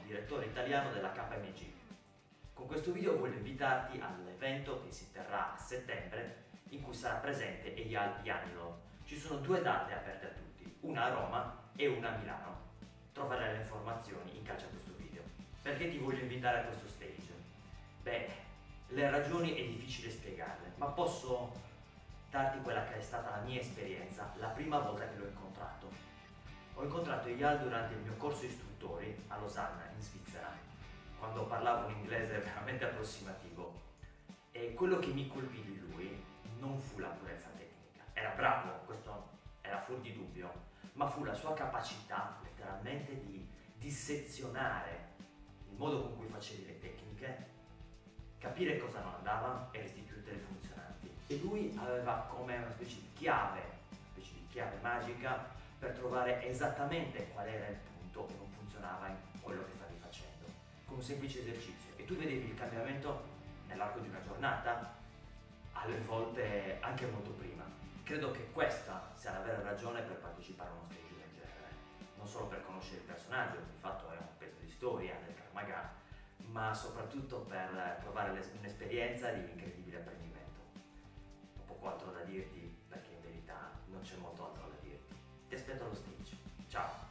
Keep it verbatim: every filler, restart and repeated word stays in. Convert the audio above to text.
direttore italiano della K M G. Con questo video voglio invitarti all'evento che si terrà a settembre in cui sarà presente Eyal Yanilov. Ci sono due date aperte a tutti, una a Roma e una a Milano. Troverai le informazioni in calce a questo video. Perché ti voglio invitare a questo stage? Beh, le ragioni è difficile spiegarle, ma posso darti quella che è stata la mia esperienza la prima volta che l'ho incontrato. Ho incontrato Eyal durante il mio corso istruttori a Losanna, in Svizzera, quando parlavo un inglese veramente approssimativo. E quello che mi colpì di lui non fu la purezza tecnica. Era bravo, questo era fuori di dubbio, ma fu la sua capacità letteralmente di dissezionare il modo con cui facevi le tecniche, capire cosa non andava e restituirle funzionanti. E lui aveva come una specie di chiave, una specie di chiave magica per trovare esattamente qual era il punto che non funzionava in quello che stavi facendo, con un semplice esercizio. E tu vedevi il cambiamento nell'arco di una giornata, alle volte anche molto prima. Credo che questa sia la vera ragione per partecipare a uno stage del genere, non solo per conoscere il personaggio, di fatto è un pezzo di storia del Krav Maga, ma soprattutto per provare un'esperienza di incredibile apprendimento. Ho poco altro da dirti perché in verità non c'è molto altro da dirti. Ti aspetto allo stage. Ciao!